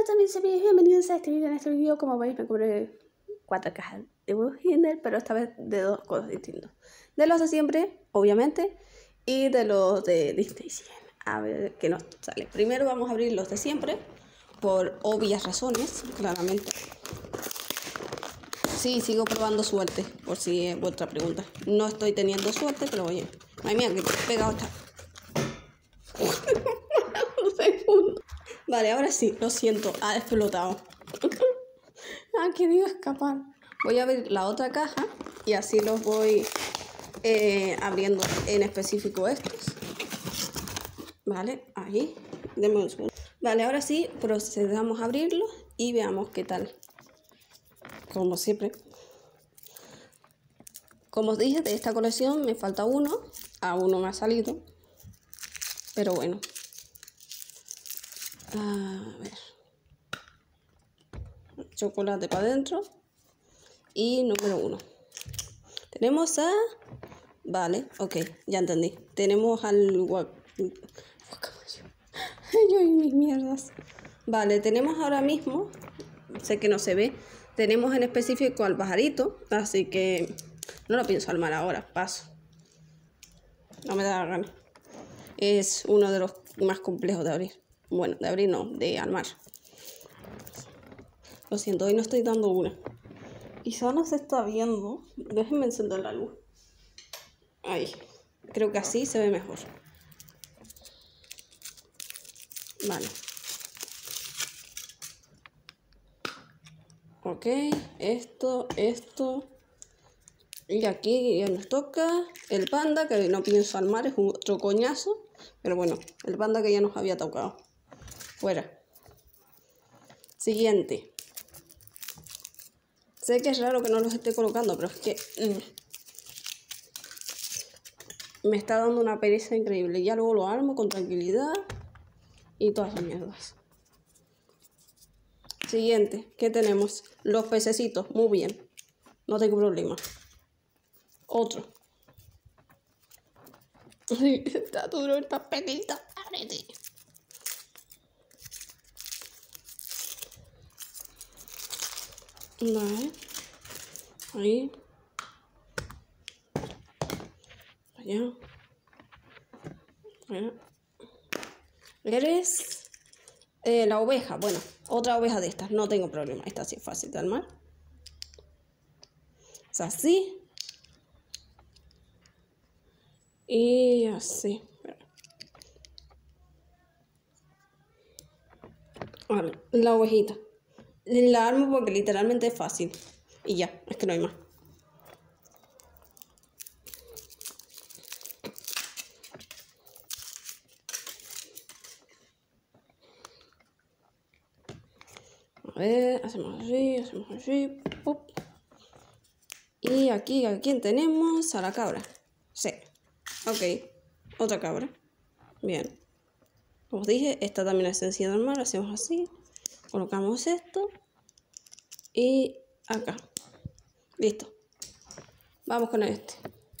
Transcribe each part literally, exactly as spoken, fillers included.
también se me bienvenidos a este video. En este video, como veis, me compré cuatro cajas de Kinder, pero esta vez de dos cosas distintas. De los de siempre, obviamente, y de los de Disney cien. A ver qué nos sale. Primero vamos a abrir los de siempre, por obvias razones, claramente. Sí, sigo probando suerte, por si es vuestra pregunta. No estoy teniendo suerte, pero oye, ay mía, que pegado está. Un segundo. Vale, ahora sí, lo siento, ha explotado. Ha querido escapar. Voy a abrir la otra caja y así los voy eh, abriendo en específico estos. Vale, ahí. Denme un segundo. Vale, ahora sí, procedamos a abrirlo y veamos qué tal. Como siempre. Como os dije, de esta colección me falta uno. A uno me ha salido. Pero bueno. A ver. Chocolate para adentro. Y número uno. Tenemos a... Vale, ok, ya entendí. Tenemos al... Yo y mis mierdas. Vale, tenemos ahora mismo... Sé que no se ve. Tenemos en específico al pajarito. Así que... No lo pienso armar ahora. Paso. No me da la gana. Es uno de los más complejos de abrir. Bueno, de abrir no, de armar. Lo siento, hoy no estoy dando una. Quizá no se está viendo. Déjenme encender la luz. Ahí. Creo que así se ve mejor. Vale. Ok. Esto, esto. Y aquí ya nos toca el panda, que no pienso armar, es un otro coñazo. Pero bueno, el panda que ya nos había tocado. Fuera. Siguiente. Sé que es raro que no los esté colocando, pero es que... Mmm, me está dando una pereza increíble. Ya luego lo armo con tranquilidad. Y todas las mierdas. Siguiente. ¿Qué tenemos? Los pececitos. Muy bien. No tengo problema. Otro. Está duro el papelito. Ábrete. Vale. Ahí. Allá. Allá. Eres eh, la oveja. Bueno, otra oveja de estas. No tengo problema. Esta sí es fácil de armar. Es así. Y así. Vale, la ovejita. La armo porque literalmente es fácil. Y ya, es que no hay más. A ver, hacemos así, hacemos así. Pop. Y aquí, ¿a quién tenemos? A la cabra. Sí. Ok. Otra cabra. Bien. Como os dije, esta también es sencilla de armar. Hacemos así. Colocamos esto. Y acá. Listo. Vamos con este.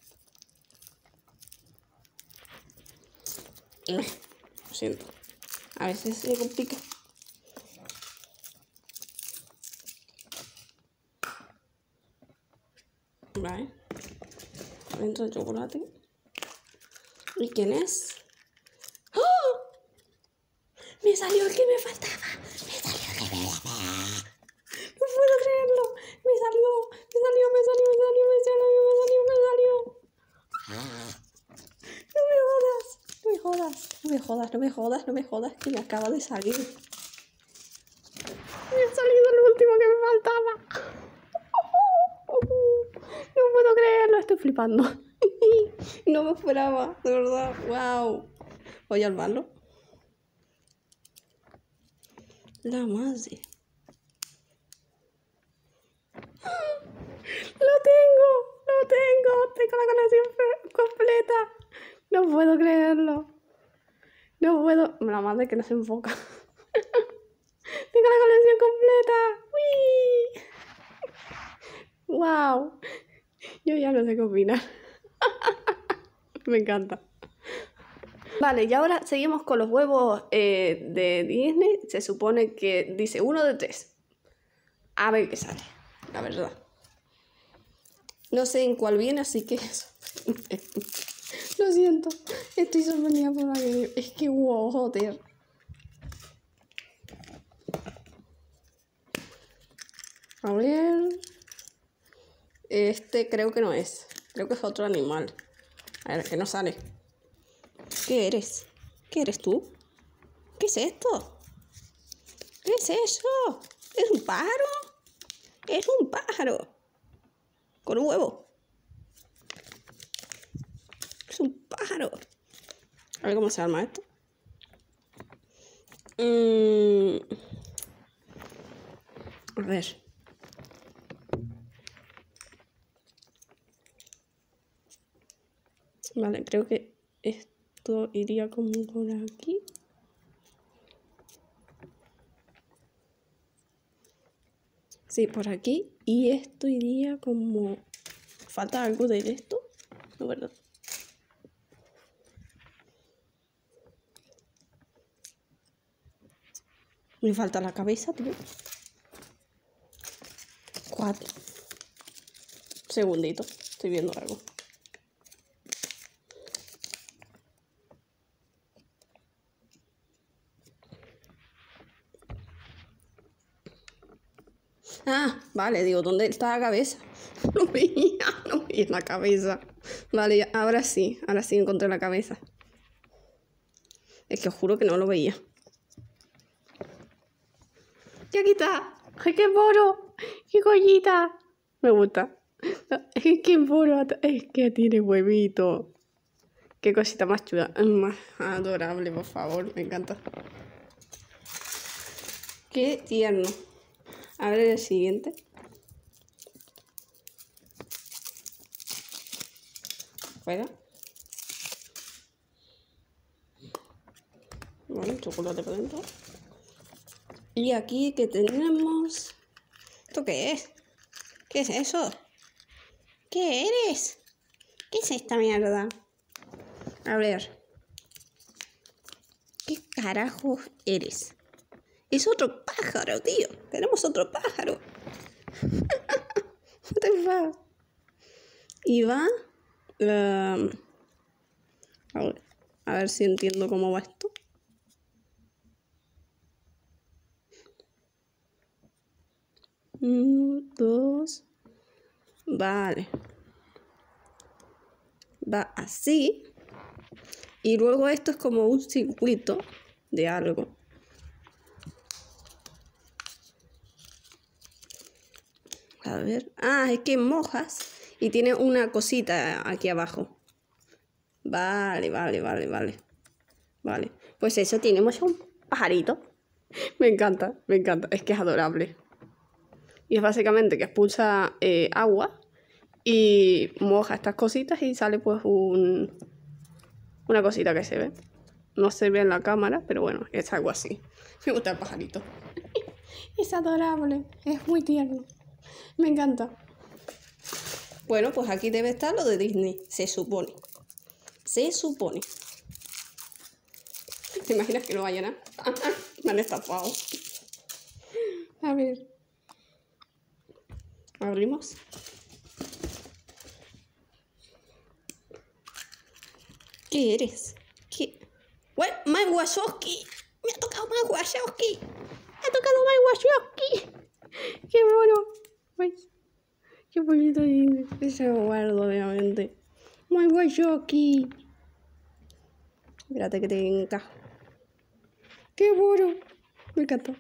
Lo siento. A veces se complica. Vale. Dentro del chocolate. ¿Y quién es? ¡Oh! Me salió el que me faltaba. Me salió el que me faltaba. No puedo creerlo. Me salió. Me salió, me salió, me salió, me salió, me salió, me salió. No me jodas. No me jodas. No me jodas, no me jodas, no me jodas. Que me acaba de salir. Me ha salido el último que me faltaba. No puedo creerlo, estoy flipando. No me esperaba, de verdad. Wow. Voy a armarlo. La madre. Lo tengo, lo tengo. Tengo la colección completa. No puedo creerlo. No puedo. La madre que no se enfoca. Tengo la colección completa. ¡Uy! Wow. Yo ya no sé qué opinar. Me encanta. Vale, y ahora seguimos con los huevos eh, de Disney. Se supone que dice uno de tres. A ver qué sale, la verdad. No sé en cuál viene, así que... Lo siento, estoy sorprendida por la que... Es que wow, joder. A ver... Este creo que no es. Creo que es otro animal. A ver, que no sale. ¿Qué eres? ¿Qué eres tú? ¿Qué es esto? ¿Qué es eso? ¿Es un pájaro? Es un pájaro. Con un huevo. Es un pájaro. A ver cómo se arma esto. Mm. A ver. Vale, creo que esto iría como por aquí. Sí, por aquí. Y esto iría como... ¿Falta algo de esto? No, ¿verdad? Me falta la cabeza, tío. Cuatro. Segundito. Estoy viendo algo. Ah, vale, digo, ¿dónde está la cabeza? No veía, no veía la cabeza. Vale, ahora sí, ahora sí encontré la cabeza. Es que os juro que no lo veía. ¡Y aquí está! ¡Ay, qué moro! ¡Qué joyita! Me gusta. Es que moro, es que tiene huevito. Qué cosita más chula, más adorable, por favor, me encanta. Qué tierno. A ver el siguiente. Fuera. Bueno, chocolate por dentro. Y aquí que tenemos... ¿Esto qué es? ¿Qué es eso? ¿Qué eres? ¿Qué es esta mierda? A ver. ¿Qué carajo eres? Es otro pájaro, tío. Tenemos otro pájaro. What the fuck? Y va... Uh, a, ver, a ver si entiendo cómo va esto. Uno, dos. Vale. Va así. Y luego esto es como un circuito de algo. A ver. Ah, es que mojas y tiene una cosita aquí abajo. Vale, vale, vale, vale. Vale. Pues eso, tenemos un pajarito. Me encanta, me encanta. Es que es adorable. Y es básicamente que expulsa eh, agua y moja estas cositas y sale pues un... una cosita que se ve. No se ve en la cámara, pero bueno, es algo así. Me gusta el pajarito. Es adorable, es muy tierno. Me encanta. Bueno, pues aquí debe estar lo de Disney, se supone. Se supone. ¿Te imaginas que no vaya nada? Me han estafado. A ver. Abrimos. ¿Qué eres? ¿Qué? Bueno, Mike Wazowski. Me ha tocado Mike Wazowski. Me ha tocado Mike Wazowski. Qué bueno. Ay, qué bonito. Ese lo guardo, obviamente. Mike Wazowski. Espérate que te encajo. Qué bueno. Me encantó.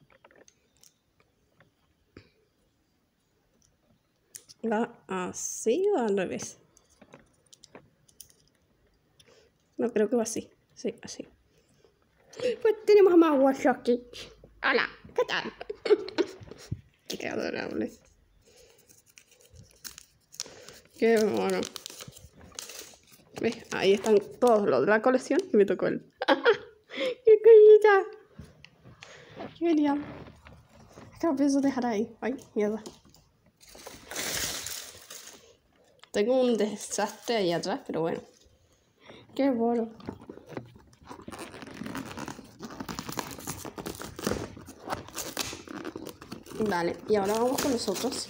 ¿Va así o al revés? No, creo que va así. Sí, así. Pues tenemos a Mike Wazowski. Hola, ¿qué tal? Qué adorable. Qué bueno. ¿Ves? Ahí están todos los de la colección y me tocó él. ¡Qué cosita! ¡Qué genial! Es que lo pienso dejar ahí. ¡Ay, mierda! Tengo un desastre ahí atrás, pero bueno. ¡Qué bueno! Vale, y ahora vamos con los otros.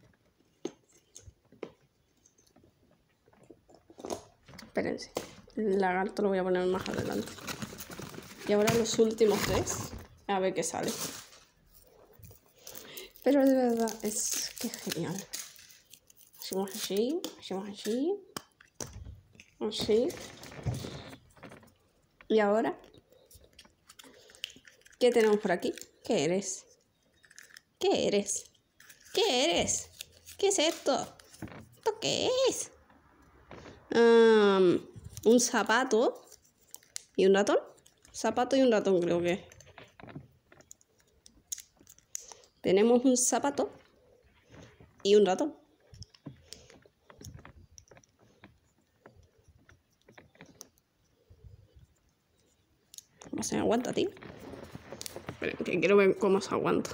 Espérense, el lagarto lo voy a poner más adelante. Y ahora los últimos tres, a ver qué sale. Pero de verdad, es que es genial. Hacemos así, hacemos así, así. Y ahora, ¿qué tenemos por aquí? ¿Qué eres? ¿Qué eres? ¿Qué eres? ¿Qué es esto? ¿Esto qué es? Um, un zapato y un ratón. Zapato y un ratón creo que. Tenemos un zapato y un ratón. ¿Cómo se aguanta, tío? Esperen, que quiero ver cómo se aguanta.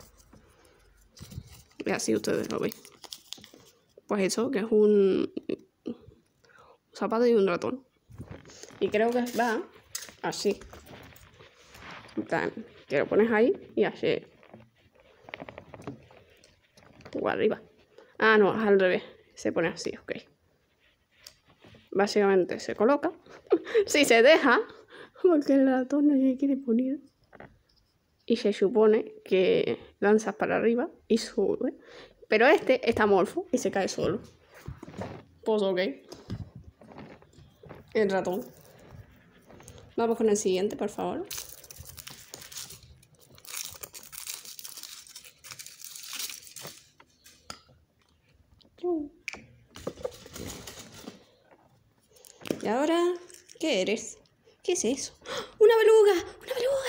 Y así ustedes lo ven. Pues eso, que es un, un zapato y un ratón. Y creo que va así. En plan, que lo pones ahí y así. O arriba. Ah, no, es al revés. Se pone así, ok. Básicamente se coloca. Si se deja, porque el ratón no se quiere poner. Y se supone que lanzas para arriba y sube. Pero este está morfo y se cae solo. Pues ok. El ratón. Vamos con el siguiente, por favor. Y ahora, ¿qué eres? ¿Qué es eso? ¡Una beluga! ¡Una beluga!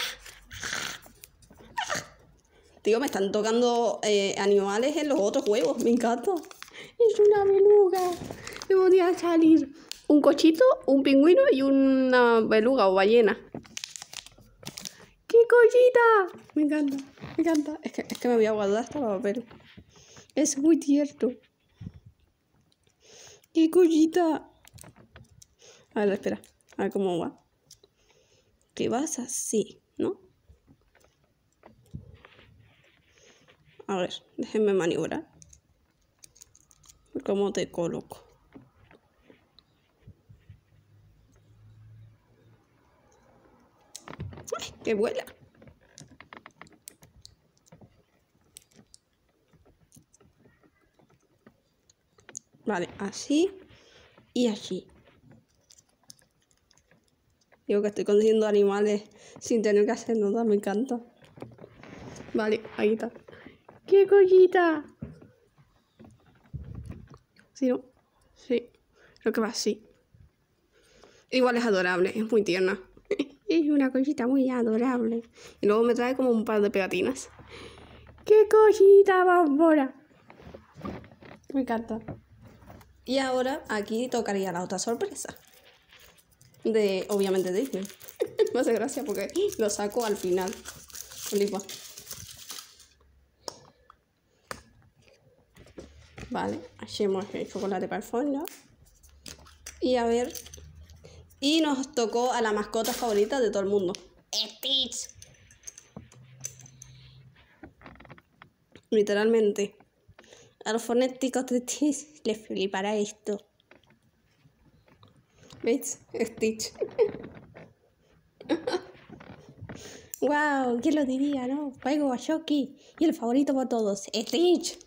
Tío, me están tocando eh, animales en los otros juegos. Me encanta. Es una beluga. Me podría salir un cochito, un pingüino y una beluga o ballena. ¡Qué cosita! Me encanta, me encanta. Es que, es que me voy a guardar hasta la papel. Es muy tierno. ¡Qué cosita! A ver, espera. A ver cómo va. Que vas así, ¿no? A ver, déjenme maniobrar. ¿Cómo te coloco? ¡Ay, que vuela! Vale, así y así. Digo que estoy consiguiendo animales sin tener que hacer nada, me encanta. Vale, ahí está. ¡Qué cosita! ¿Sí, no? Sí. Creo que va así. Igual es adorable, es muy tierna. Es una cosita muy adorable. Y luego me trae como un par de pegatinas. ¡Qué cosita bambora! Me encanta. Y ahora aquí tocaría la otra sorpresa. De, obviamente, Disney. Me hace gracia porque lo saco al final. Flipa. Vale, hacemos el chocolate para el fondo. Y a ver. Y nos tocó a la mascota favorita de todo el mundo. Stitch. Literalmente. A los fonéticos de Stitch les flipará esto. ¿Veis? Stitch. Wow, ¿quién lo diría, no? Juego a Shoki. Y el favorito por todos, Stitch.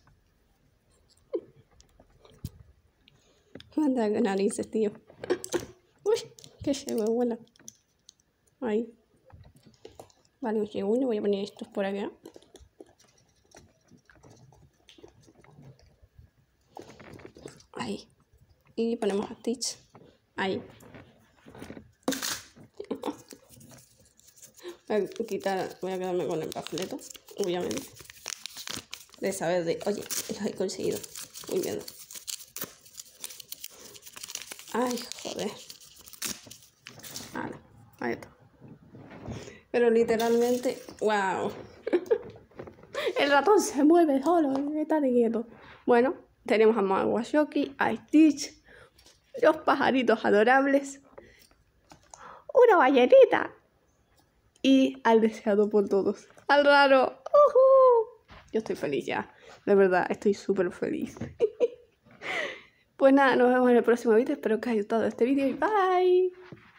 Manda narices, tío. Uy, que se me vuela. Ahí. Vale, un segundo, voy a poner estos por acá. Ahí. Y ponemos a Stitch. Ahí. Voy a quitar, voy a quedarme con el panfleto, obviamente. De saber de, oye, los he conseguido. Muy bien. Ay, joder. Vale, ahí está. Pero literalmente, wow. El ratón se mueve solo, está de quieto. Bueno, tenemos a Mago Shoki, a Stitch, los pajaritos adorables, una ballenita y al deseado por todos, al raro. ¡Uh-huh! Yo estoy feliz ya. De verdad, estoy súper feliz. Pues nada, nos vemos en el próximo vídeo. Espero que os haya gustado este vídeo y bye.